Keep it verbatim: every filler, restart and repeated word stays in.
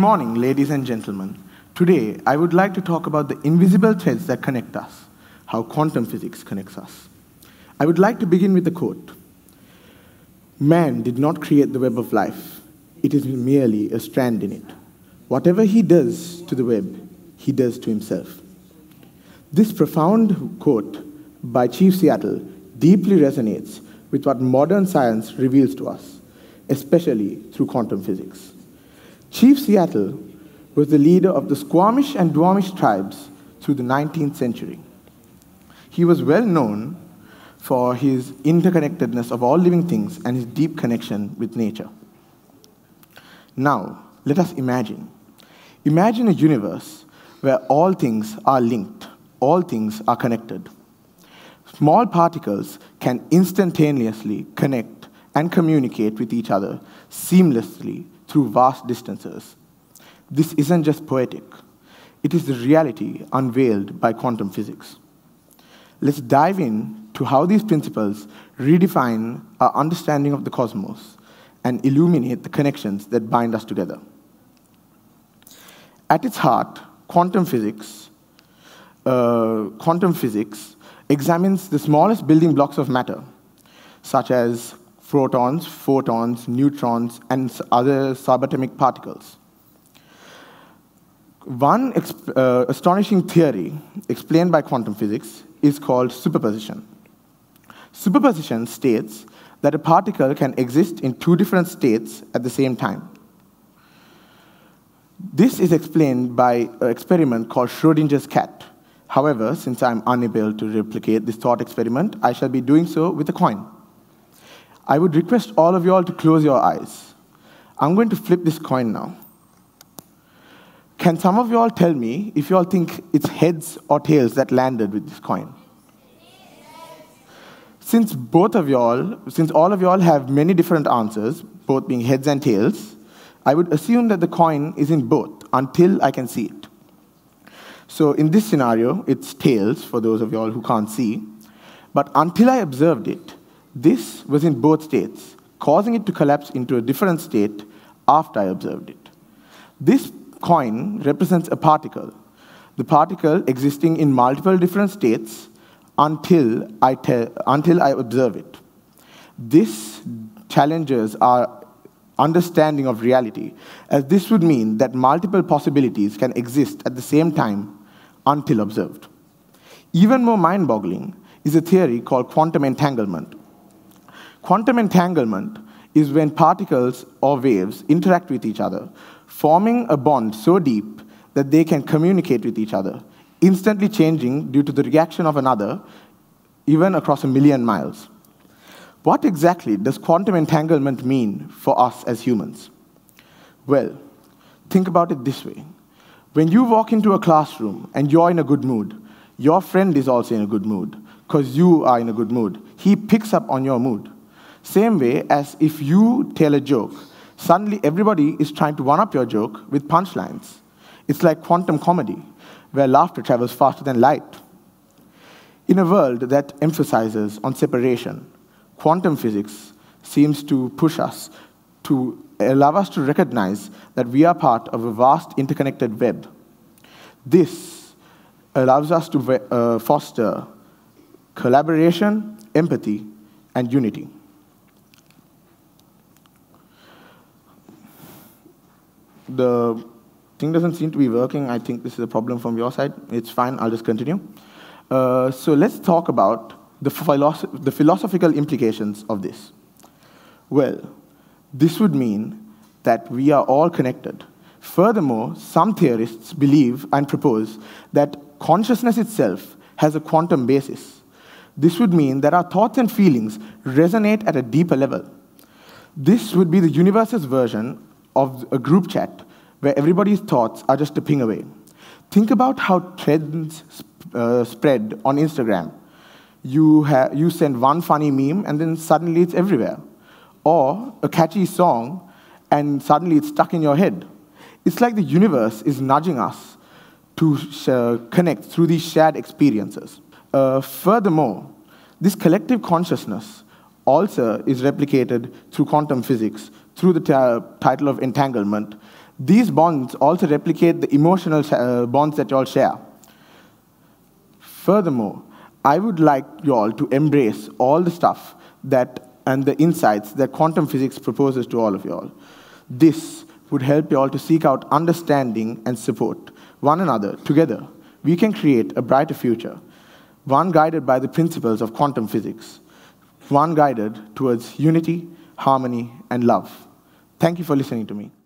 morning, ladies and gentlemen. Today, I would like to talk about the invisible threads that connect us, how quantum physics connects us. I would like to begin with a quote. Man did not create the web of life. It is merely a strand in it. Whatever he does to the web, he does to himself. This profound quote by Chief Seattle deeply resonates with what modern science reveals to us, especially through quantum physics. Chief Seattle was the leader of the Squamish and Duwamish tribes through the nineteenth century. He was well known for his interconnectedness of all living things and his deep connection with nature. Now, let us imagine. Imagine a universe where all things are linked, all things are connected. Small particles can instantaneously connect and communicate with each other seamlessly through vast distances. This isn't just poetic. It is the reality unveiled by quantum physics. Let's dive in to how these principles redefine our understanding of the cosmos and illuminate the connections that bind us together. At its heart, quantum physics, uh, quantum physics examines the smallest building blocks of matter, such as protons, photons, neutrons, and other subatomic particles. One uh, astonishing theory explained by quantum physics is called superposition. Superposition states that a particle can exist in two different states at the same time. This is explained by an experiment called Schrödinger's cat. However, since I'm unable to replicate this thought experiment, I shall be doing so with a coin. I would request all of you all to close your eyes. I'm going to flip this coin now. Can some of you all tell me if you all think it's heads or tails that landed with this coin? Since both of you all, since all of you all have many different answers, both being heads and tails, I would assume that the coin is in both until I can see it. So in this scenario, it's tails for those of you all who can't see. But until I observed it, this was in both states, causing it to collapse into a different state after I observed it. This coin represents a particle, the particle existing in multiple different states until I, until I observe it. This challenges our understanding of reality, as this would mean that multiple possibilities can exist at the same time until observed. Even more mind-boggling is a theory called quantum entanglement. Quantum entanglement is when particles or waves interact with each other, forming a bond so deep that they can communicate with each other, instantly changing due to the reaction of another, even across a million miles. What exactly does quantum entanglement mean for us as humans? Well, think about it this way. When you walk into a classroom and you're in a good mood, your friend is also in a good mood, because you are in a good mood. He picks up on your mood. Same way as if you tell a joke, suddenly everybody is trying to one-up your joke with punchlines. It's like quantum comedy, where laughter travels faster than light. In a world that emphasizes on separation, quantum physics seems to push us to allow us to recognize that we are part of a vast interconnected web. This allows us to uh, foster collaboration, empathy, and unity. The thing doesn't seem to be working. I think this is a problem from your side. It's fine. I'll just continue. Uh, so let's talk about the, philosoph the philosophical implications of this. Well, this would mean that we are all connected. Furthermore, some theorists believe and propose that consciousness itself has a quantum basis. This would mean that our thoughts and feelings resonate at a deeper level. This would be the universe's version of a group chat where everybody's thoughts are just a ping away. Think about how trends uh, spread on Instagram. You, ha you send one funny meme and then suddenly it's everywhere. Or a catchy song and suddenly it's stuck in your head. It's like the universe is nudging us to uh, connect through these shared experiences. Uh, furthermore, this collective consciousness also is replicated through quantum physics, through the title of entanglement, These bonds also replicate the emotional uh, bonds that you all share. Furthermore, I would like you all to embrace all the stuff that and the insights that quantum physics proposes to all of you all. This would help you all to seek out understanding and support one another. Together, we can create a brighter future, one guided by the principles of quantum physics, one guided towards unity, harmony, and love. Thank you for listening to me.